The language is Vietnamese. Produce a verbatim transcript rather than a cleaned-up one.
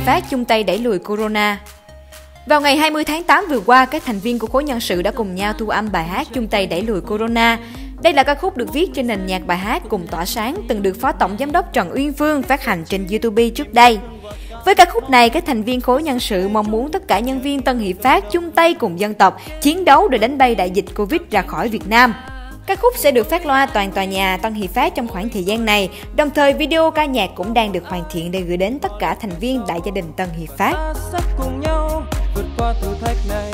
Phát chung tay đẩy lùi Corona. Vào ngày hai mươi tháng tám vừa qua, các thành viên của khối nhân sự đã cùng nhau thu âm bài hát chung tay đẩy lùi Corona. Đây là ca khúc được viết trên nền nhạc bài hát Cùng Tỏa Sáng, từng được Phó Tổng Giám đốc Trần Uyên Phương phát hành trên YouTube trước đây. Với ca khúc này, các thành viên khối nhân sự mong muốn tất cả nhân viên Tân Hiệp Phát chung tay cùng dân tộc chiến đấu để đánh bay đại dịch Covid ra khỏi Việt Nam. Ca khúc sẽ được phát loa toàn tòa nhà Tân Hiệp Phát trong khoảng thời gian này, đồng thời video ca nhạc cũng đang được hoàn thiện để gửi đến tất cả thành viên đại gia đình Tân Hiệp Phát. Sắp cùng nhau vượt qua thử thách này.